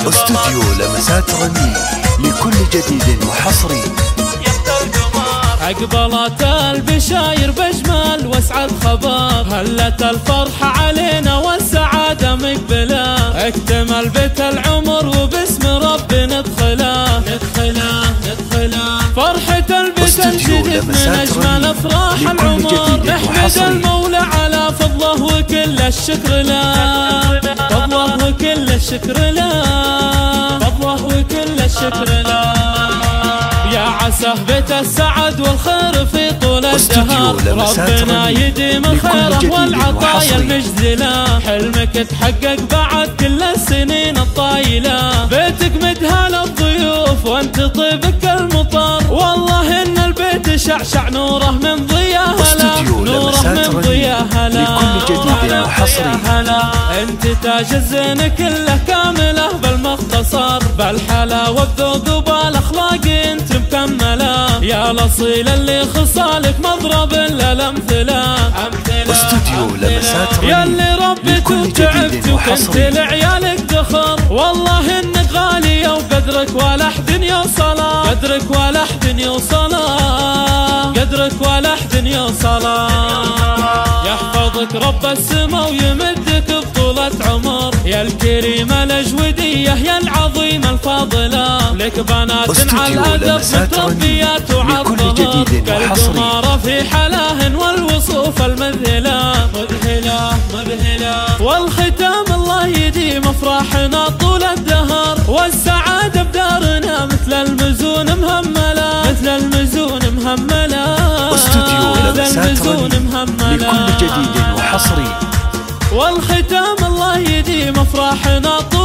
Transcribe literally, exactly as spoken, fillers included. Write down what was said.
استوديو لمسات رنين لكل جديد وحصري. أقبلت البشاير بجمال واسعد خبر، هلت الفرحة علينا والسعادة مقبلة، اكتمل بيت العمر وباسم ربي ندخله ندخله ندخله. فرحة البيت الجديد من أجمل أفراح العمر، نحمد المولى على فضله وكل الشكر له، فضله وكل الشكر له، فضله وكل الشكر له. يا عسى بيت السعد والخير في طول الدهر، ربنا يديم الخير والعطايا المجزلة، حلمك تحقق بعد كل السنين الطايلة، بيتك مدهى للضيوف وانت طيبك المطر، والله ان البيت شعشع نوره من ضياها لا، نوره من ضياها لا، لكل جديد وحصري. انت تاج الزين كله كامله بالمختصر، بالحلاوة والذوق وبالاخلاق انت مكمله، يا الاصيل اللي خصالك مضرب للامثله، امثله استوديو لمسات رنين يا اللي ربيت وتعبت وكنت لعيالك دخر، والله انك غاليه وقدرك ولا احد يوصله، قدرك ولا احد يوصله، قدرك ولا احد يوصله. يحفظك رب السما ويمدك بطولة عمر، يا الكريمة الأجودية يا العظيمة الفاضلة، لك بنات على الأدب متربيات وعظمة، كالقمارة في حلاه والوصوف المذهلة، مذهلة مذهلة. والختام الله يديم أفراحنا طول الدهر، والسعادة بدارنا مثل المزون مهملة، مثل المزون مهملة، استوديو لمسات رنين لكل جديد وحصري. والختام الله يديم أفراحنا طول